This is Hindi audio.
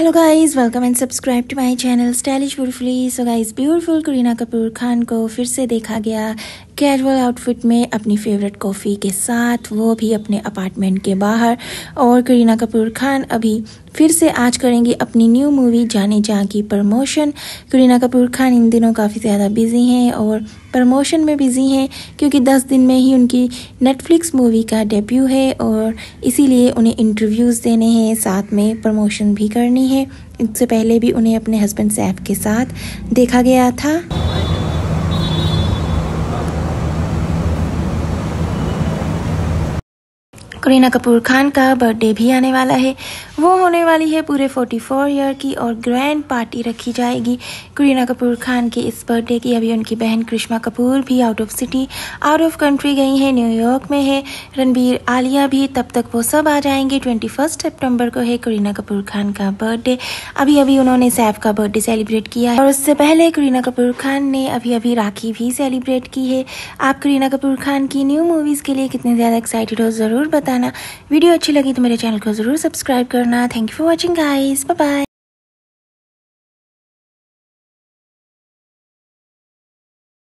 Hello guys, welcome and subscribe to my channel stylish beautifully. So guys, beautiful Kareena Kapoor Khan को फिर से देखा गया कैजुअल आउटफिट में अपनी फेवरेट कॉफ़ी के साथ, वो भी अपने अपार्टमेंट के बाहर। और करीना कपूर खान अभी फिर से आज करेंगी अपनी न्यू मूवी जाने जा की प्रमोशन। करीना कपूर खान इन दिनों काफ़ी ज़्यादा बिजी हैं और प्रमोशन में बिजी हैं, क्योंकि 10 दिन में ही उनकी नेटफ्लिक्स मूवी का डेब्यू है और इसीलिए उन्हें इंटरव्यूज़ देने हैं, साथ में प्रमोशन भी करनी है। इससे पहले भी उन्हें अपने हस्बैंड सैफ के साथ देखा गया था। करीना कपूर खान का बर्थडे भी आने वाला है। वो होने वाली है पूरे 44 ईयर की और ग्रैंड पार्टी रखी जाएगी करीना कपूर खान के इस बर्थडे की। अभी उनकी बहन करिश्मा कपूर भी out of city, out of country गई हैं, न्यूयॉर्क में है। रणबीर, आलिया भी, तब तक वो सब आ जाएंगे। 21 सितंबर को है करीना कपूर खान का बर्थडे। अभी अभी उन्होंने सैफ का बर्थडे सेलिब्रेट किया है और उससे पहले करीना कपूर खान ने अभी राखी भी सेलिब्रेट की है। आप करीना कपूर खान की न्यू मूवीज़ के लिए कितने ज़्यादा एक्साइटेड हो, ज़रूर बताना। वीडियो अच्छी लगी तो मेरे चैनल को ज़रूर सब्सक्राइब करना। Thank you for watching guys, bye bye.